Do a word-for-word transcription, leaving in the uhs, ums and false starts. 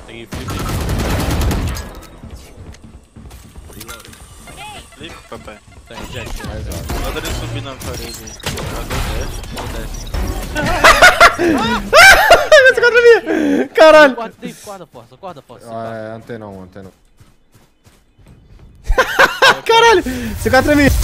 Peguei flip. Flip, papai. Tem, Jack. Mais alto. Manda ele subir na parede aí. Esse contra mim! Caralho! Guarda, guarda, força, guarda, força. Ah, é, antena um, antena um. Caralho! Esse contra mim!